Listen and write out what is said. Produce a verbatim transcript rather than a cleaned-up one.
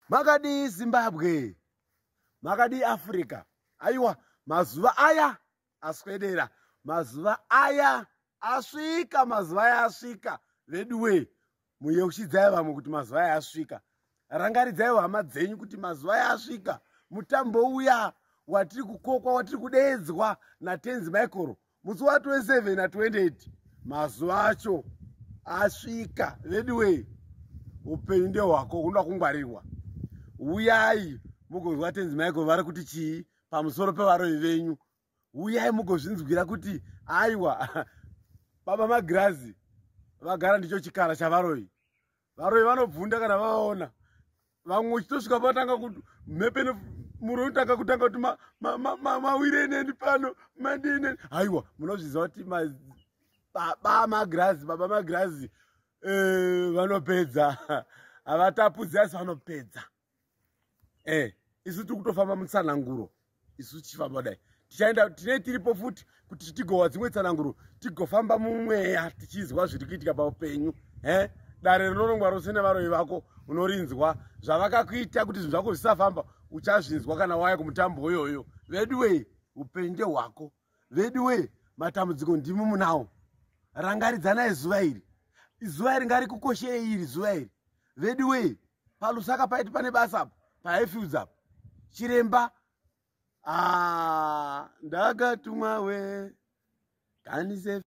Makadi Zimbabwe, makadi Africa. Aiwa, mazuva aya aswedera, mazuva aya asvika, mazuva aya asvika. Veduwe, muyeuchidzai vamwe kuti mazuva aya asvika. Rangaridzai hama dzenyu kuti mazuva aya asvika. Mutambo uya watiri kukokwa, watiri kudeedzwa naTenzi Michael musi wa twenty-seven na twenty-eight. Mazuva acho asvika. Veduwe, upenyu ndehwako, unoda kungwarirwa. Uyai mugozwa Tenzi Michael vari kuti chii pamusoro pevaroyi venyu. Uyai mugozvinzwira kuti aiwa Baba Magirazi vagara ndicho chikara chavaroyi. Varoyi vanobvunda kana vavaona. Vamwe uchitosvika patanga kuti mhepe muro unotanga kutanga kuti mawire neni pano mandine. Aiwa, munozviziva kuti Baba Magirazi, Baba Magirazi vanopedza. Havatapudzi asi vanopedza. Eh, isu tiri kutofamba mutsananguro. Isu tichifamba dai. Tichaenda tine tiripo futi kuti tigowa dzimwe tsananguro, tigofamba mumweya tichizwa zviri kuitika paupenyu. Eh, dare rinorongwa rose nevaroyi vako unorinzwa. Zvavakakuita kuti zvinhu zvako zvisafamba uchazvinzwa kana waya kumutambo uyoyo. Veduwe, upenyu ndehwako. Veduwe, matambudziko ndimi munawo. Rangaridzanai zuva iri. Zuva iri ngarikukoshei iri zuva iri. Veduwe, palusaka paiti pane basa apo, paIfields apo. Chiremba, ah, ndakatumwa we kanise